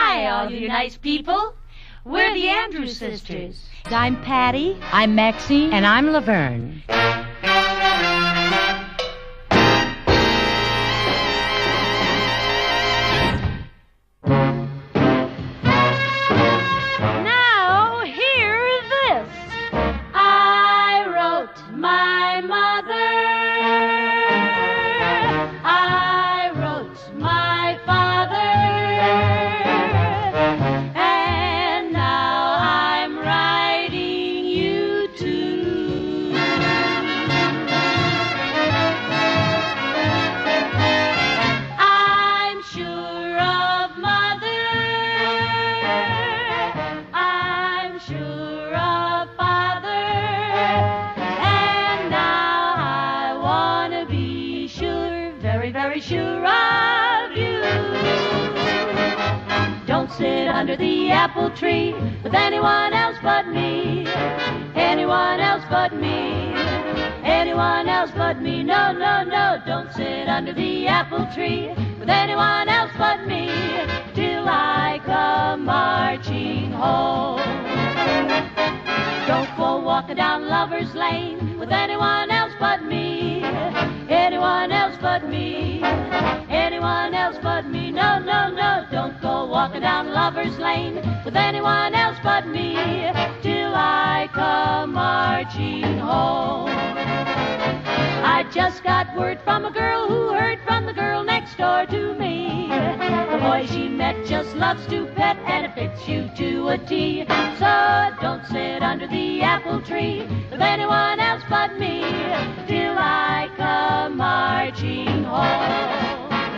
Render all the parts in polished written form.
Hi, all you nice people. We're the Andrews Sisters. I'm Patty. I'm Maxine. And I'm Laverne. Now, hear this. I wrote my mother. I wrote my father. And now I'm writing you too. I'm sure of mother. I'm sure of father. And now I want to be sure, very, very sure of you. Don't sit under the apple tree with anyone else but me. Anyone else but me. Anyone else but me. No, no, no. Don't sit under the apple tree with anyone else but me till I come marching home. Don't go walking down Lover's Lane with anyone else but me. Anyone else but me. Anyone else but me. No, no, no. Don't go walking down Lover's Lane with anyone else but me till I come marching home. I just got word from a girl who heard from the girl next door to me. The boy she met just loves to pet and it fits you to a T. So don't sit under the apple tree with anyone else but me till I come marching home.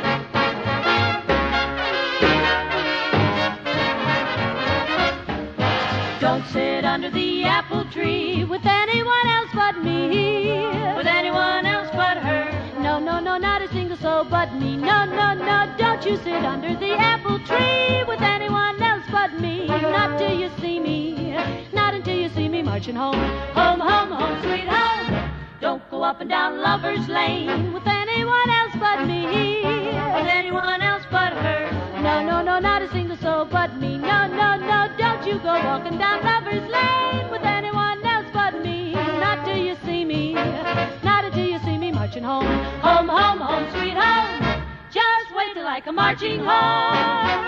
Don't sit under the apple tree with anyone else but me. With anyone else but her. No, no, no, not a single soul but me. No, no, no, don't you sit under the apple tree with anyone else but me. Not till you see me. Not until you see me marching home. Home, home, home, sweet home. Don't go up and down Lover's Lane with anyone else but me. With anyone else but her. No, no, no, not a single soul but me. No, no, no, don't you go walking down Lover's Lane with anyone else but me. Not till you see me. Not until you see me marching home. Home, home, home, sweet home. Just wait till I come marching home.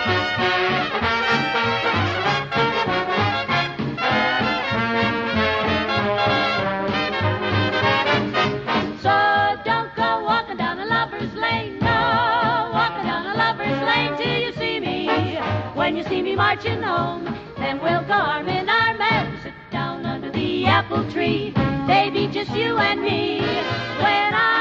So don't go walking down a Lover's Lane. No, walking down a Lover's Lane till you see me. When you see me marching home, then we'll go arm in arm and sit down under the apple tree. Baby, just you and me. When I